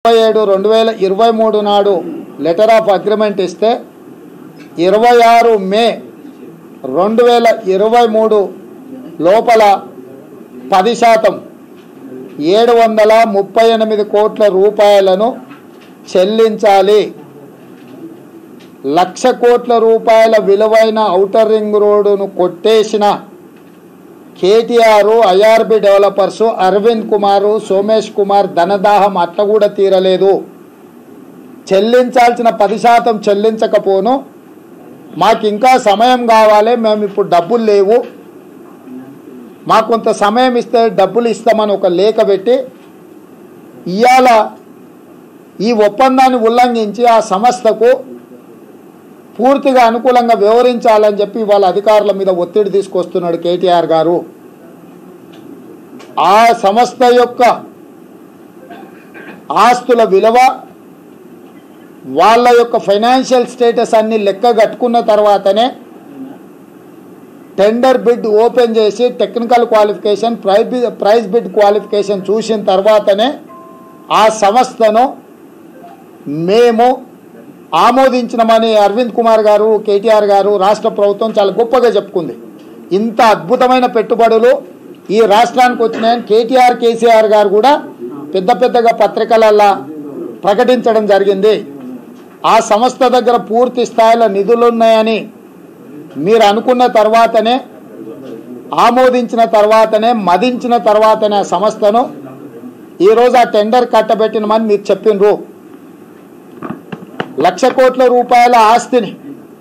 27/2023 నాడు letter of agreement ఇస్తే 26 మే 2023 లోపల 10% 738 కోట్ల రూపాయలను చెల్లించాలి. 1,00,000 కోట్ల రూపాయల విలువైన ఔటర్ రింగ్ రోడ్డును కొట్టేసిన కేటీఆర్, ఐఆర్బి డెవలపర్స్, అరవింద్ కుమార్, సోమేష్ కుమార్ ధనదాహం అట్లా కూడా తీరలేదు. చెల్లించాల్సిన 10% చెల్లించకపోను మాకు ఇంకా సమయం కావాలి, మేము ఇప్పుడు డబ్బులు లేవు, మాకు కొంత సమయం ఇస్తే డబ్బులు ఇస్తామని ఒక లేఖ పెట్టి ఇవాళ ఈ ఒప్పందాన్ని ఉల్లంఘించి ఆ సంస్థకు పూర్తిగా అనుకూలంగా వ్యవహరించాలని చెప్పి వాళ్ళ అధికారుల మీద ఒత్తిడి తీసుకొస్తున్నాడు కేటీఆర్ గారు. ఆ సంస్థ యొక్క ఆస్తుల విలువ, వాళ్ళ యొక్క ఫైనాన్షియల్ స్టేటస్ అన్ని లెక్క కట్టుకున్న తర్వాతనే టెండర్ బిడ్ ఓపెన్ చేసి technical qualification, price bid qualification చూసిన తర్వాతనే ఆ సంస్థను మేము ఆమోదించినమని అరవింద్ కుమార్ గారు, కేటీఆర్ గారు, రాష్ట్ర ప్రభుత్వం చాలా గొప్పగా చెప్పుకుంది. ఇంత అద్భుతమైన పెట్టుబడులు ఈ రాష్ట్రానికి వచ్చినాయని కేటీఆర్, కేసీఆర్ గారు కూడా పెద్దగా పత్రికలల్లో ప్రకటించడం జరిగింది. ఆ సంస్థ దగ్గర పూర్తి స్థాయిలో నిధులున్నాయని మీరు అనుకున్న తర్వాతనే, ఆమోదించిన తర్వాతనే, మదించిన తర్వాతనే ఆ సంస్థను ఈరోజు ఆ టెండర్ కట్టబెట్టినమని మీరు చెప్పినరు. 1,00,000 కోట్ల రూపాయల ఆస్తిని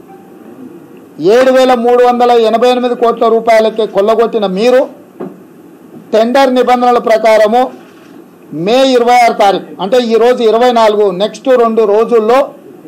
7,388 కోట్ల రూపాయలకే కొల్లగొట్టిన మీరు టెండర్ నిబంధనల ప్రకారము మే 26 తారీఖు అంటే ఈరోజు 24, నెక్స్ట్ 2 రోజుల్లో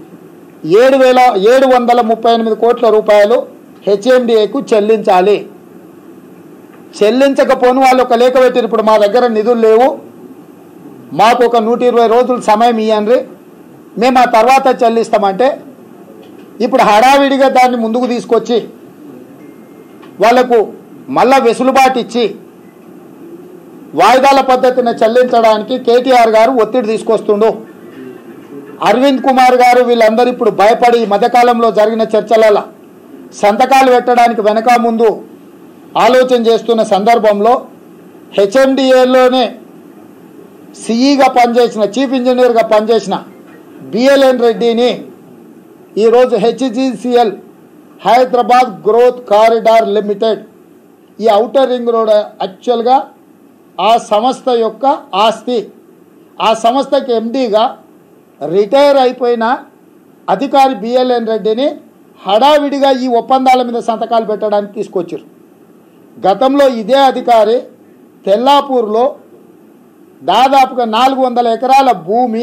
7,738 కోట్ల రూపాయలు హెచ్ఎండిఏకు చెల్లించాలి. చెల్లించకపోను వాళ్ళు ఒక లేఖ పెట్టారు, ఇప్పుడు మా దగ్గర నిధులు లేవు, మాకు ఒక 120 రోజులు సమయం ఇవ్వండి, మేము ఆ తర్వాత చెల్లిస్తామంటే ఇప్పుడు హడావిడిగా దాన్ని ముందుకు తీసుకొచ్చి వాళ్లకు మళ్ళా వెసులుబాటు ఇచ్చి వాయిదాల పద్ధతిని చెల్లించడానికి కేటీఆర్ గారు ఒత్తిడి తీసుకొస్తుండు. అరవింద్ కుమార్ గారు వీళ్ళందరూ ఇప్పుడు భయపడి ఈ మధ్యకాలంలో జరిగిన చర్చలలో సంతకాలు పెట్టడానికి వెనక ముందు ఆలోచన చేస్తున్న సందర్భంలో హెచ్ఎండిఏలోనే సిఈగా పనిచేసిన, చీఫ్ ఇంజనీర్గా పనిచేసిన బిఎల్ఎన్ రెడ్డిని ఈరోజు HGCL Hyderabad growth corridor limited, ఈ ఔటర్ రింగ్ రోడ్ యాక్చువల్గా ఆ సంస్థ యొక్క ఆస్తి, ఆ సంస్థకి ఎండీగా రిటైర్ అయిపోయిన అధికారి బిఎల్ఎన్ రెడ్డిని హడావిడిగా ఈ ఒప్పందాల మీద సంతకాలు పెట్టడానికి తీసుకొచ్చారు. గతంలో ఇదే అధికారి తెల్లాపూర్లో దాదాపుగా 400 ఎకరాల భూమి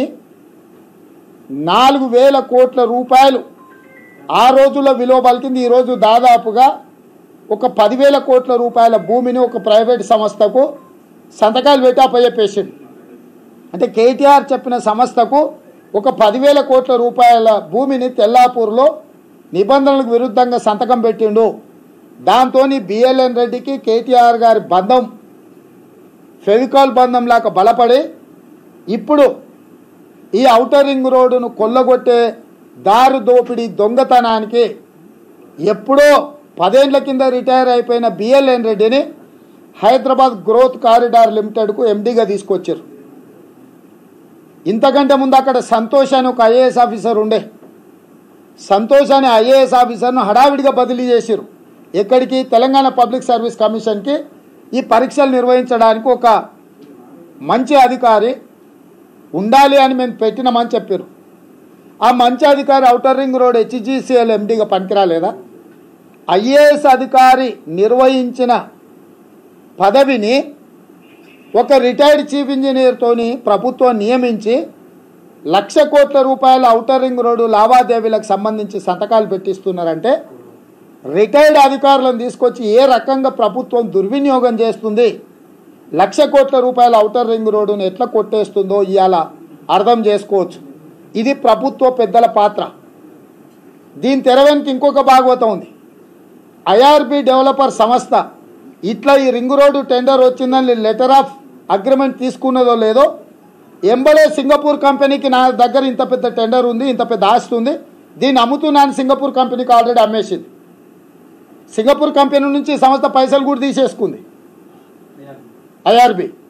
4,000 కోట్ల రూపాయలు ఆ రోజుల్లో విలువ పలికింది. ఈరోజు దాదాపుగా ఒక 10,000 కోట్ల రూపాయల భూమిని ఒక ప్రైవేట్ సంస్థకు సంతకాలు పెట్టి అప్పచెప్పేసిండు. అంటే కేటీఆర్ చెప్పిన సంస్థకు ఒక 10,000 కోట్ల రూపాయల భూమిని తెల్లాపూర్లో నిబంధనలకు విరుద్ధంగా సంతకం పెట్టిండు. దాంతో బిఎల్ఎన్ రెడ్డికి కేటీఆర్ గారి బంధం ఫెవికాల్ బంధం లాగా బలపడి ఇప్పుడు ఈ ఔటర్ రింగ్ రోడ్డును కొల్లగొట్టే దారు దోపిడీ దొంగతనానికి ఎప్పుడో 10 ఏళ్ల కింద రిటైర్ అయిపోయిన బిఎల్ఎన్ రెడ్డిని హైదరాబాద్ గ్రోత్ కారిడార్ లిమిటెడ్కు ఎండీగా తీసుకొచ్చారు. ఇంతకంటే ముందు అక్కడ సంతోష్ అని ఒక ఐఏఎస్ ఆఫీసర్ ఉండే, సంతోష్ అనే ఐఏఎస్ ఆఫీసర్ను హడావిడిగా బదిలీ చేశారు. ఎక్కడికి? తెలంగాణ పబ్లిక్ సర్వీస్ కమిషన్కి ఈ పరీక్షలు నిర్వహించడానికి ఒక మంచి అధికారి ఉండాలి అని మేము పెట్టినామని చెప్పారు. ఆ మంచి అధికారి ఔటర్ రింగ్ రోడ్ హెచ్జిసిఎల్ ఎండీగా పనికిరాలేదా? ఐఏఎస్ అధికారి నిర్వహించిన పదవిని ఒక రిటైర్డ్ చీఫ్ ఇంజనీర్తోని ప్రభుత్వం నియమించి 1,00,000 కోట్ల రూపాయల ఔటర్ రింగ్ రోడ్డు లావాదేవీలకు సంబంధించి సంతకాలు పెట్టిస్తున్నారంటే రిటైర్డ్ అధికారులను తీసుకొచ్చి ఏ రకంగా ప్రభుత్వం దుర్వినియోగం చేస్తుంది, 1,00,000 కోట్ల రూపాయల ఔటర్ రింగ్ రోడ్డును ఎట్లా కొట్టేస్తుందో ఇవాళ అర్థం చేసుకోవచ్చు. ఇది ప్రభుత్వ పెద్దల పాత్ర. దీని తెర వెనుక ఇంకొక భాగవతం ఉంది. ఐఆర్బి డెవలపర్ సంస్థ ఇట్లా ఈ రింగ్ రోడ్డు టెండర్ వచ్చిందని లెటర్ ఆఫ్ అగ్రిమెంట్ తీసుకున్నదో లేదో ఎంబడే సింగపూర్ కంపెనీకి నా దగ్గర ఇంత పెద్ద టెండర్ ఉంది, ఇంత పెద్ద ఆస్తి ఉంది, దీన్ని అమ్ముతున్నాను సింగపూర్ కంపెనీకి ఆల్రెడీ అమ్మేసింది. సింగపూర్ కంపెనీ నుంచి సంస్థ పైసలు కూడా తీసేసుకుంది ఐఆర్బి.